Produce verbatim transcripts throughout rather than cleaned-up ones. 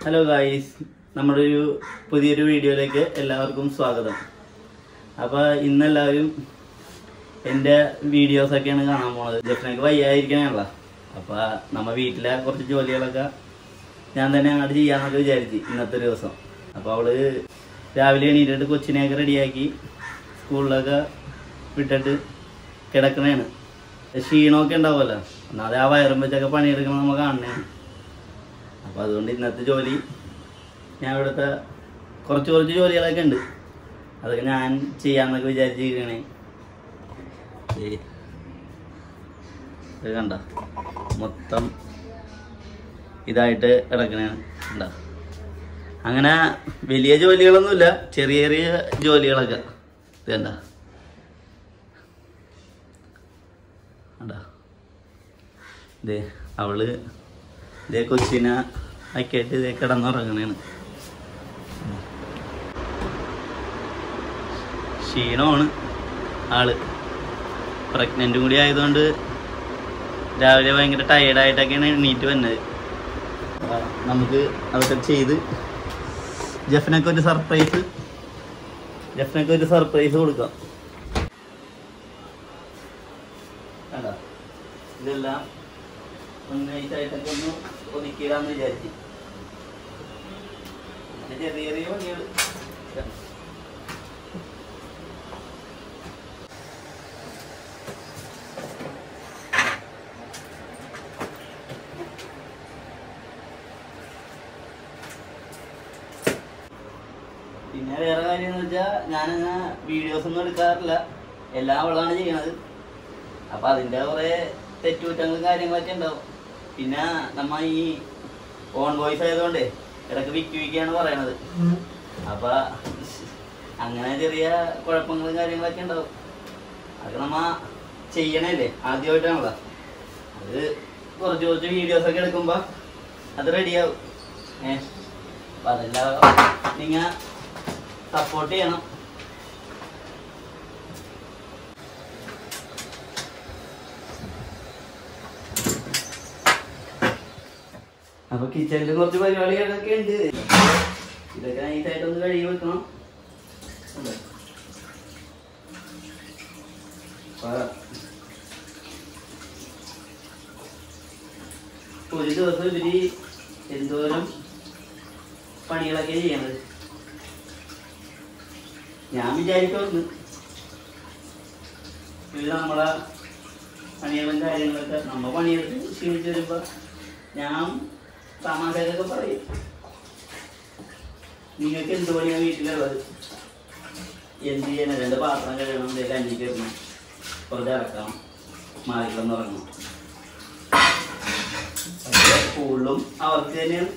Hello guys, നമ്മുടെ ഒരു പുതിയൊരു വീഡിയോയിലേക്ക് എല്ലാവർക്കും സ്വാഗതം. അപ്പോൾ ഇന്നെല്ലാവരും എൻ്റെ വീഡിയോസൊക്കെയാണ് കാണാൻ പോണത്. ജഫ്നക്ക് വയ്യാതിരിക്കണമല്ല, അപ്പോൾ നമ്മൾ വീട്ടിലെ കുറച്ച് ജോലികളൊക്കെ ഞാൻ തന്നെ അങ്ങോട്ട് ചെയ്യാമെന്നൊക്കെ വിചാരിച്ചു ഇന്നത്തെ ഒരു ദിവസം. അപ്പോൾ അവള് രാവിലെ എണീറ്റിട്ട് കൊച്ചിനെയൊക്കെ റെഡിയാക്കി സ്കൂളിലൊക്കെ വിട്ടിട്ട് കിടക്കണേണ്. ക്ഷീണമൊക്കെ ഉണ്ടാവുമല്ലോ, ഒന്നാമത് ആ വയറും വെച്ചൊക്കെ പണിയെടുക്കണം നമ്മൾ കാണണേണ്. അപ്പോൾ അതുകൊണ്ട് ഇന്നത്തെ ജോലി ഞാൻ ഇവിടുത്തെ കുറച്ച് കുറച്ച് ജോലികളൊക്കെ ഉണ്ട്, അതൊക്കെ ഞാൻ ചെയ്യാമെന്നൊക്കെ വിചാരിച്ചിരിക്കണേ. ഇത് കണ്ട മൊത്തം ഇതായിട്ട് കിടക്കണേണ്. കണ്ട, അങ്ങനെ വലിയ ജോലികളൊന്നുമില്ല, ചെറിയ ചെറിയ ജോലികളൊക്കെ. ഇത് കണ്ട കണ്ട ഇതേ അവള് ഇതേ കൊച്ചിനെ ആക്കിയിട്ട് ഇതേ കിടന്നുറങ്ങണേണ്. ക്ഷീണമാണ് ആള്, പ്രഗ്നൻറ്റും കൂടി ആയതുകൊണ്ട് രാവിലെ ഭയങ്കര ടയേർഡായിട്ടൊക്കെയാണ് എണീറ്റ് വന്നത്. നമുക്ക് അതൊക്കെ ചെയ്ത് ജഫ്നക്ക് ഒരു സർപ്രൈസ് ജഫ്നക്ക് ഒരു സർപ്രൈസ് കൊടുക്കാം. കണ്ടോ, ഇതെല്ലാം ഒന്നായിട്ടായിട്ടൊക്കെ ഒന്ന് ഒതുക്കിയിടാന്ന് വിചാരിച്ചു. ചെറിയ ചെറിയ പണികൾ. പിന്നെ വേറെ കാര്യം എന്ന് വെച്ചാൽ ഞാനങ്ങനെ വീഡിയോസ് ഒന്നും എടുക്കാറില്ല, എല്ലാം അവളാണ് ചെയ്യണത്. അപ്പൊ അതിന്റെ കുറെ തെറ്റുകുറ്റങ്ങളും കാര്യങ്ങളൊക്കെ ഉണ്ടാവും. പിന്നെ നമ്മ ഈ ഓൺ വോയിസ് ആയതുകൊണ്ട് ഇടയ്ക്ക് വിക്കി വിക്കിയാണ് പറയണത്. അപ്പൊ അങ്ങനെ ചെറിയ കുഴപ്പങ്ങളും കാര്യങ്ങളൊക്കെ ഉണ്ടാവും. അതൊക്കെ നമ്മ ചെയ്യണല്ലേ, ആദ്യമായിട്ടാണല്ലോ. അത് കുറച്ച് കുറച്ച് വീഡിയോസൊക്കെ എടുക്കുമ്പോ അത് റെഡിയാവും. ഏഹ് അപ്പൊ അതെല്ലാം നിങ്ങ സപ്പോർട്ട് ചെയ്യണം. അപ്പൊ കിച്ചണില് കുറച്ച് പരിപാടികളൊക്കെ ഉണ്ട്, ഇതൊക്കെ നൈസായിട്ടൊന്ന് കഴുകി വെക്കണം. ഒരു ദിവസം ഇവര് എന്തോരം പണികളൊക്കെ ചെയ്യണത്. ഞാൻ വിചാരിക്കുന്നു ഇത് നമ്മളെ പണികളും കാര്യങ്ങളൊക്കെ നമ്മ പണിയെടുത്ത് ക്ഷീണിച്ച് വരുമ്പോ ഞാൻ തമാശയൊക്കെ പറയും, നിങ്ങൾക്ക് എന്ത് പണിയാണ് വീട്ടിലുള്ളത്, എന്ത് ചെയ്യണം, രണ്ട് പാത്രം കഴുകണം, എന്തെങ്കിലും അഞ്ചി കയറണം, കുറച്ച് ഇറക്കണം, മാറിക്കൊന്ന് ഇറങ്ങണം. പക്ഷേ സ്കൂളിലും അവർക്ക് തന്നെയാണ്,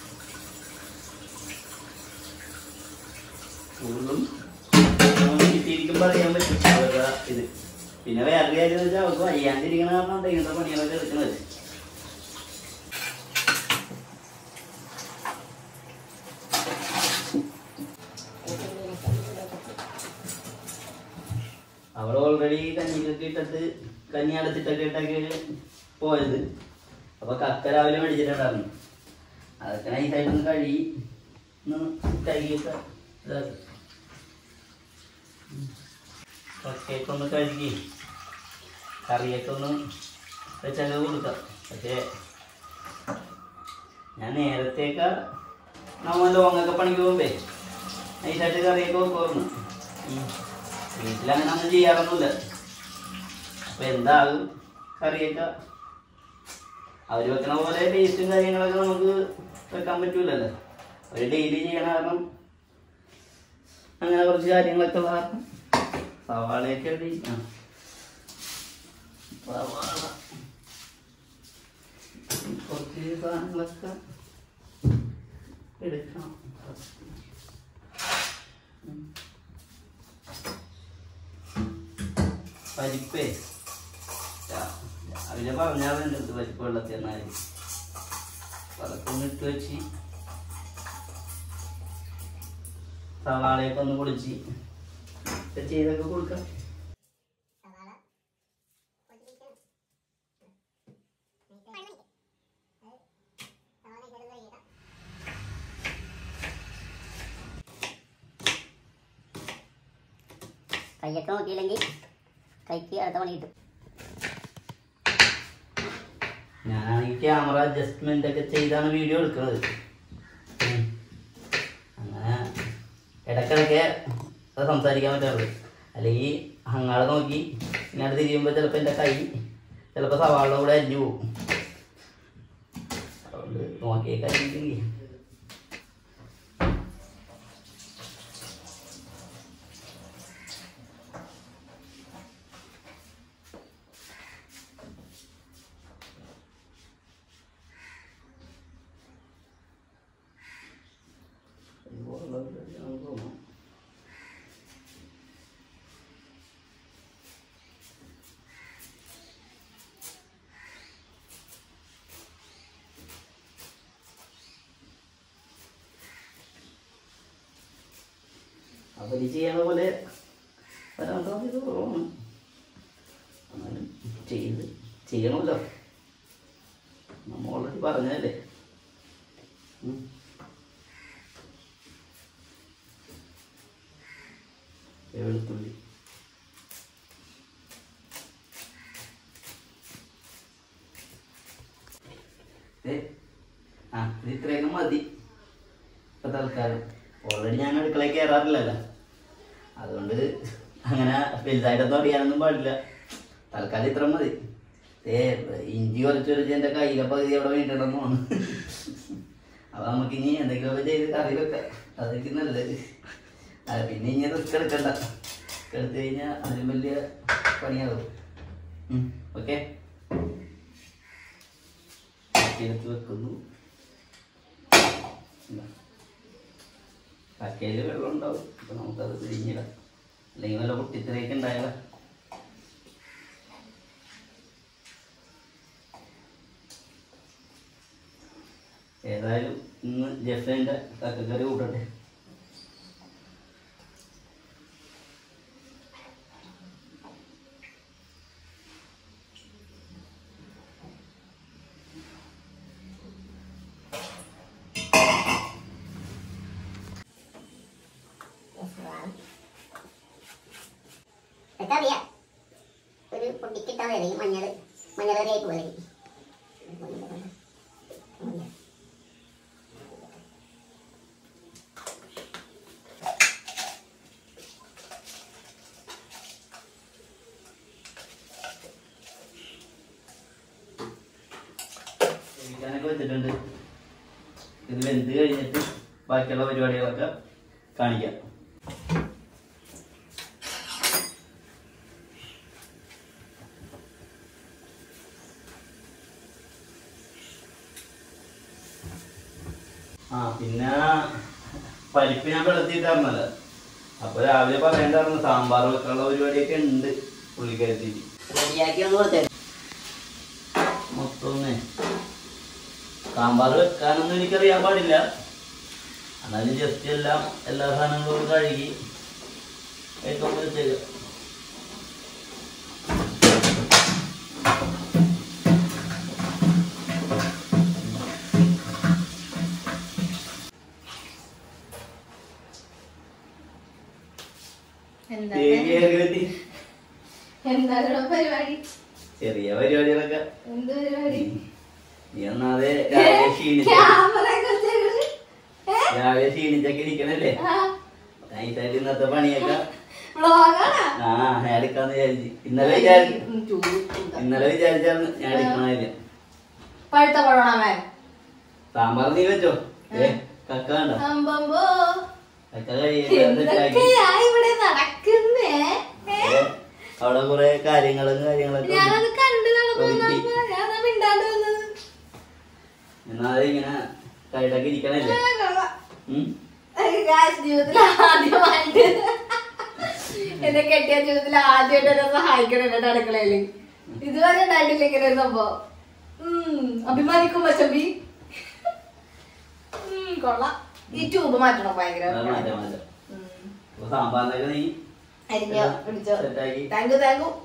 സ്കൂളിലും കിട്ടിയിരിക്കുമ്പോൾ അറിയാൻ പറ്റും അവരുടെ ഇത്. പിന്നെ വേറൊരു കാര്യം എന്ന് വെച്ചാൽ അവർക്ക് വയ്യാണ്ടിരിക്കണ കാരണം ഇങ്ങനത്തെ പണികളൊക്കെ എടുക്കുന്നത്. അവൾ ഓൾറെഡി കഞ്ഞിക്കൊക്കെ ഇട്ടിട്ട് കഞ്ഞി അടച്ചിട്ടൊക്കെ ഇട്ടൊക്കെ പോയത്. അപ്പൊ കക്ക രാവിലെ മേടിച്ചിട്ടുണ്ടായിരുന്നു, അതൊക്കെ നൈസായിട്ടൊന്ന് കഴുകി ഒന്ന് കഴുകിയിട്ട് ഇതാക്കി കക്കയൊക്കെ ഒന്ന് കഴുകി കറിയൊക്കെ ഒന്ന് വെച്ചൊക്കെ കൊടുക്കാം. പക്ഷേ ഞാൻ നേരത്തേക്ക് നമ്മൾ ലോങ്ങൊക്കെ പണിക്ക് പോകുമ്പേ നൈസായിട്ട് കറിയൊക്കെ വെക്കുമായിരുന്നു. വീട്ടിലങ്ങനെ ഒന്നും ചെയ്യാറൊന്നുമില്ല. അപ്പൊ എന്താകും കറിയൊക്കെ അവര് വെക്കണ പോലെ ടേസ്റ്റും കാര്യങ്ങളൊക്കെ നമുക്ക് വെക്കാൻ പറ്റൂലല്ലോ. അവര് ഡെയിലി ചെയ്യണ കാരണം അങ്ങനെ കുറച്ച് കാര്യങ്ങളൊക്കെ ഉള്ള കാരണം സവാളയൊക്കെ ഉണ്ട്. സവാള കുറച്ച് സാധനങ്ങളൊക്കെ എടുക്കണം. പരിപ്പേ രാവിലെ പറഞ്ഞാൽ എൻ്റെ അടുത്ത് പരിപ്പ് വെള്ളത്തിൽ എന്നാൽ അതൊക്കെ ഒന്ന് ഇട്ട് വെച്ച് സവാളയൊക്കെ ഒന്ന് പൊളിച്ച് ചെയ്തൊക്കെ കൊടുക്കാം. കൈയൊക്കെ നോക്കിയില്ലെങ്കിൽ കൈക്ക് അടുത്ത പണി കിട്ടും. ഞാൻ ഈ ക്യാമറ അഡ്ജസ്റ്റ്മെന്റ് ഒക്കെ ചെയ്താണ് വീഡിയോ എടുക്കുന്നത്. അങ്ങനെ ഇടയ്ക്കിടയ്ക്ക് അത് സംസാരിക്കാൻ പറ്റാറുള്ളൂ. അല്ലെങ്കിൽ അങ്ങാളെ നോക്കി ഇങ്ങോട്ട് തിരിയുമ്പോൾ ചിലപ്പോൾ എൻ്റെ കൈ ചിലപ്പോൾ സവാളിൻ്റെ കൂടെ അരിഞ്ഞു പോകും. അതുകൊണ്ട് നോക്കിയേ കഴിഞ്ഞില്ലെങ്കിൽ അവര് ചെയ്യണ പോലെ വരാൻ സാധ്യത കുറവാണ്. എന്നാലും ചെയ്ത് ചെയ്യണമല്ലോ, നമ്മ ഓൾറെഡി പറഞ്ഞതല്ലേ. വെളുത്തുള്ളി ആ ഇത് ഇത്രയൊക്കെ മതി ഇപ്പൊ തൽക്കാലം. ഓൾറെഡി ഞാൻ അടുക്കളയിൽ കയറാറില്ലല്ലോ, അതുകൊണ്ട് അങ്ങനെ വലുതായിട്ടൊന്നും അറിയാനൊന്നും പാടില്ല. തൽക്കാലം ഇത്ര മതി. ഏ ഇഞ്ചി കുറച്ച് കുറച്ച് എൻ്റെ കയ്യിലെ പകുതി അവിടെ വീട്ടിടന്നു പോണ്. അപ്പൊ നമുക്ക് ഇനി എന്തെങ്കിലുമൊക്കെ ചെയ്ത് കറി വെക്കാം, അതൊക്കെ നല്ലത്. അത് പിന്നെ ഇനി റിസ്ക് എടുക്കണ്ട, എടുത്തു കഴിഞ്ഞാൽ അതിലും വലിയ പണിയാകും. ഓക്കെ, എടുത്ത് വെക്കുന്നു. കക്കയിൽ വെള്ളം ഉണ്ടാവും, അപ്പൊ നമുക്കത് പിഴിഞ്ഞിടാം. അല്ലെങ്കിൽ വല്ല പൊട്ടിത്തെറിയൊക്കെ ഉണ്ടായാലോ. ഏതായാലും ഇന്ന് ജെഫിന്റെ കക്കക്കറി കൂട്ടട്ടെ. ഒരു പൊട്ടിക്കിട്ടാ മതി. മഞ്ഞൾ മഞ്ഞളറിയായി പോലെ വെച്ചിട്ടുണ്ട്. ഇത് വെന്ത് കഴിഞ്ഞിട്ട് ബാക്കിയുള്ള പരിപാടികളൊക്കെ കാണിക്കാം. ആ പിന്നെ പരിപ്പ് ഞാൻ വെള്ളത്തിട്ടായിരുന്നല്ലോ, അപ്പൊ രാവിലെ പറയണ്ടായിരുന്നു സാമ്പാർ വെക്കാനുള്ള പരിപാടിയൊക്കെ ഉണ്ട്. പുള്ളിക്കരുത്തി മൊത്തം സാമ്പാർ വെക്കാനൊന്നും എനിക്കറിയാൻ പാടില്ല. എന്നാലും ജസ്റ്റ് എല്ലാം എല്ലാ സാധനങ്ങളും കഴുകി വെക്കാൻ വെച്ചേക്ക. ചെറിയ പരിപാടികളൊക്കെ നീ ഒന്നാതെ രാവിലെ ക്ഷീണിച്ച രാവിലെ ക്ഷീണിച്ചൊക്കെ ഇരിക്കണല്ലേ, നൈസായിട്ട് ഇന്നത്തെ പണിയൊക്കെ ആ ഞാൻ എടുക്കാന്ന് വിചാരിച്ചു. ഇന്നലെ വിചാരിച്ചു ഇന്നലെ വിചാരിച്ചായിരുന്നു ഞാൻ എടുക്കണല്ലേ. സാമ്പാർ നീ വെച്ചോ, ഏ കക്ക വേണ്ട, കക്ക കഴിയാ. അവിടെ കുറെ കാര്യങ്ങളും കാര്യങ്ങളൊക്കെ എന്നാതെ ഇങ്ങനെ കൈടൊക്കെ ഇരിക്കണല്ലേ. ജീവിതത്തിൽ ആദ്യമായിട്ട് എന്നെ കെട്ടിയ ജീവിതത്തിൽ ആദ്യമായിട്ട് എന്നെ സഹായിക്കണം എന്നെ അടുക്കളയില്. ഇതുവരെ ഉണ്ടായിട്ടില്ല ഇങ്ങനെ ഒരു സംഭവം. ഉം അഭിമാനിക്കും മച്ചമ്പി. കൊള്ളാം. ഈ ട്യൂബ് മാറ്റണം ഭയങ്കര. സാമ്പാറിനൊക്കെ നീ അരിഞ്ഞോ പിടിച്ചോ. Thank you thank you.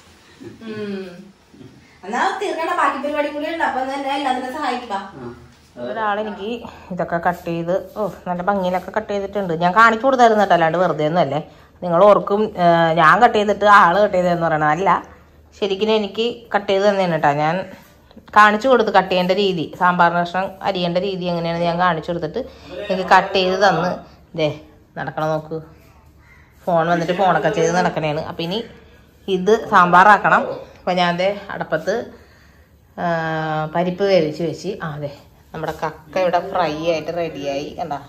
എന്നാ തീർക്കണ്ട, ബാക്കി പരിപാടി കൂടി ഉണ്ട്. അപ്പൊ തന്നെ എല്ലാത്തിനും സഹായിക്കാം. ഒരാളെനിക്ക് ഇതൊക്കെ കട്ട് ചെയ്ത് ഓ നല്ല ഭംഗിയിലൊക്കെ കട്ട് ചെയ്തിട്ടുണ്ട്. ഞാൻ കാണിച്ചു കൊടുത്തായിരുന്നു കേട്ടോ, അല്ലാണ്ട് വെറുതെ ഒന്നും അല്ലേ. നിങ്ങൾ ഓർക്കും ഞാൻ കട്ട് ചെയ്തിട്ട് ആള് കട്ട് ചെയ്തതെന്ന് പറയണത്. അല്ല, ശരിക്കും എനിക്ക് കട്ട് ചെയ്ത് തന്നെയാണ് കേട്ടോ. ഞാൻ കാണിച്ചു കൊടുത്ത് കട്ട് ചെയ്യേണ്ട രീതി, സാമ്പാർ കഷ്ണം അരിയേണ്ട രീതി എങ്ങനെയാണ് ഞാൻ കാണിച്ചു കൊടുത്തിട്ട് എനിക്ക് കട്ട് ചെയ്ത് തന്ന് ഇതേ നടക്കണം. നോക്ക്, ഫോൺ വന്നിട്ട് ഫോണൊക്കെ ചെയ്ത് നടക്കണേണ്. അപ്പം ഇനി ഇത് സാമ്പാറാക്കണം. അപ്പം ഞാൻ ദേ അടപ്പത്ത് പരിപ്പ് വേവിച്ച് വെച്ച് ആ അതെ നമ്മുടെ കക്ക ഇവിടെ ഫ്രൈ ആയിട്ട് റെഡിയായി. കണ്ടാ,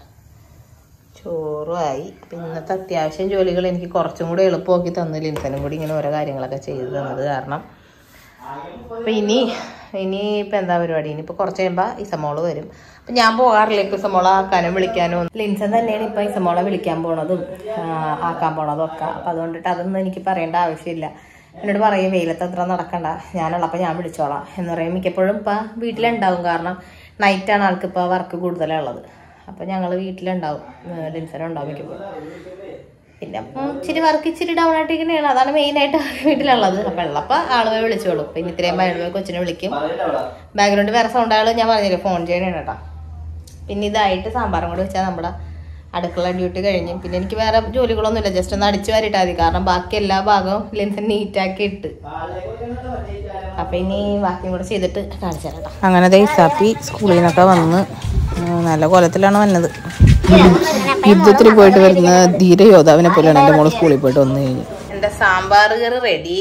ചോറുമായി. അപ്പം ഇന്നത്തെ അത്യാവശ്യം ജോലികൾ എനിക്ക് കുറച്ചും കൂടി എളുപ്പമാക്കി തന്നു ലിൻസനും കൂടി ഇങ്ങനെ ഓരോ കാര്യങ്ങളൊക്കെ ചെയ്ത് തന്നത് കാരണം. അപ്പം ഇനി ഇനി ഇപ്പം എന്താ പരിപാടി, ഇനിയിപ്പോൾ കുറച്ച് കഴിയുമ്പോൾ ഇസമോള് വരും. അപ്പം ഞാൻ പോകാറില്ല ഇപ്പം ഇസമോളെ ആക്കാനും വിളിക്കാനും. ലിൻസൻ തന്നെയാണ് ഇപ്പം ഇസമോളെ വിളിക്കാൻ പോണതും ആക്കാൻ പോണതും ഒക്കെ. അപ്പം അതുകൊണ്ടിട്ട് അതൊന്നും എനിക്ക് പറയേണ്ട ആവശ്യമില്ല. എന്നോട് പറയും വെയിലത്ത് അത്ര നടക്കണ്ട, ഞാനുള്ളപ്പോൾ ഞാൻ വിളിച്ചോളാം എന്ന് പറയും. മിക്കപ്പോഴും ഇപ്പം വീട്ടിലുണ്ടാവും, കാരണം നൈറ്റാണ് ആൾക്കിപ്പോൾ വർക്ക് കൂടുതലുള്ളത്. അപ്പം ഞങ്ങൾ വീട്ടിലുണ്ടാവും, ലിൻസനുണ്ടാവും മിക്കപ്പോഴും. പിന്നെ ഇച്ചിരി വർക്ക് ഇച്ചിരി ഡൗൺ ആയിട്ടിരിക്കണേണ്, അതാണ് മെയിനായിട്ട് വീട്ടിലുള്ളത്. അപ്പം ഉള്ളപ്പോൾ ആളുകൾ വിളിച്ചോളൂ. പിന്നെ ഇത്രയും ബാക്ക്ഗ്രൗണ്ട് കൊച്ചിനെ വിളിക്കും. ബാക്ക്ഗ്രൗണ്ട് വേറെ സൗണ്ട് ആൾ ഞാൻ പറഞ്ഞില്ലേ ഫോൺ ചെയ്യണേ കേട്ടോ. പിന്നെ ഇതായിട്ട് സാമ്പാറും കൂടെ വെച്ചാൽ നമ്മുടെ അടുക്കള ഡ്യൂട്ടി കഴിഞ്ഞു. പിന്നെ എനിക്ക് വേറെ ജോലികളൊന്നുമില്ല, ജസ്റ്റ് ഒന്ന് അടിച്ചു വാരിട്ടാൽ മതി, കാരണം ബാക്കി എല്ലാ ഭാഗവും ലിൻസൻ നീറ്റാക്കി ഇട്ട്. അപ്പം ഇനി ബാക്കിയും കൂടെ ചെയ്തിട്ട് കാണിച്ചു തരാം കേട്ടോ. അങ്ങനെ ഇസാപ്പി സ്കൂളിൽ നിന്നൊക്കെ വന്ന് നല്ല കോലത്തിലാണ് വന്നത്. യുദ്ധത്തിൽ പോയിട്ട് വരുന്ന ധീര യോദ്ധാവിനെ പോലെയാണ് എൻ്റെ മോള് സ്കൂളിൽ പോയിട്ട് വന്നു കഴിഞ്ഞു. എൻ്റെ സാമ്പാർ കറി റെഡി.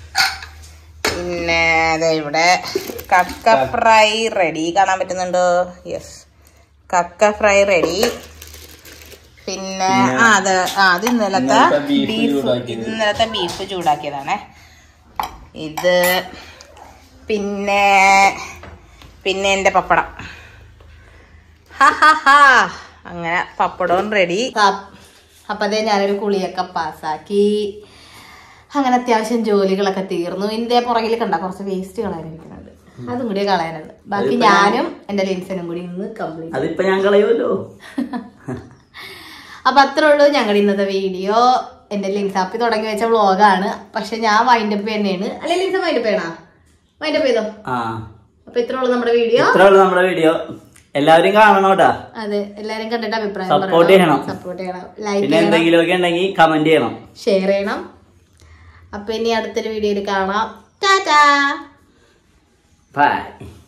പിന്നെ അതെ ഇവിടെ കക്ക ഫ്രൈ റെഡി, കാണാൻ പറ്റുന്നുണ്ടോ? യെസ്, കക്ക ഫ്രൈ റെഡി. പിന്നെ ആ അത് ആ അത് ഇന്നലത്തെ ബീഫ് ഇന്നലത്തെ ബീഫ് ചൂടാക്കിയതാണേ ഇത്. പിന്നെ പിന്നെ എൻ്റെ പപ്പടം, ഹാ ഹാ ഹാ അങ്ങനെ പപ്പടവും റെഡി. അപ്പം അതേ ഞാനൊരു കുളിയൊക്കെ പാസ്സാക്കി. അങ്ങനെ അത്യാവശ്യം ജോലികളൊക്കെ തീർന്നു. ഇതിൻ്റെ പുറകിൽ കണ്ട കുറച്ച് വേസ്റ്റ് കളയാനിരിക്കുന്നുണ്ട്, അതും കൂടി കളയാനുണ്ട്. ബാക്കി ഞാനും എൻ്റെ ലിൻസനും കൂടി ഇന്ന് കംപ്ലീറ്റ്. അതിപ്പോ ഞാൻ കളയുമല്ലോ. അപ്പൊ അത്രേ ഉള്ളൂ ഞങ്ങളുടെ ഇന്നത്തെ വീഡിയോ. എന്റെ ലിൻസാപ്പി തുടങ്ങി വെച്ച വ്ളോഗാണ്, പക്ഷെ ഞാൻ വൈൻഡപ്പ് തന്നെയാണ്. അല്ലെ ലിൻസ വൈൻഡപ്പ് ചെയ്യണോ? വൈൻഡപ്പ് ചെയ്തോ? അപ്പൊ ഇത്രേ ഉള്ളൂ നമ്മുടെ വീഡിയോ. ഇത്രേ ഉള്ളൂ നമ്മുടെ വീഡിയോ. എല്ലാവരും കാണണോട്ടാ. അതെ, എല്ലാരും കണ്ടിട്ട് അഭിപ്രായം സപ്പോർട്ട് ചെയ്യണം, സപ്പോർട്ട് ചെയ്യണം, ലൈക്ക് ചെയ്യണം, എന്തെങ്കിലുമൊക്കെ ഉണ്ടെങ്കിൽ കമന്റ് ചെയ്യണം, ഷെയർ ചെയ്യണം. അപ്പൊ ഇനി അടുത്തൊരു വീഡിയോയിൽ കാണാം. Tata, by.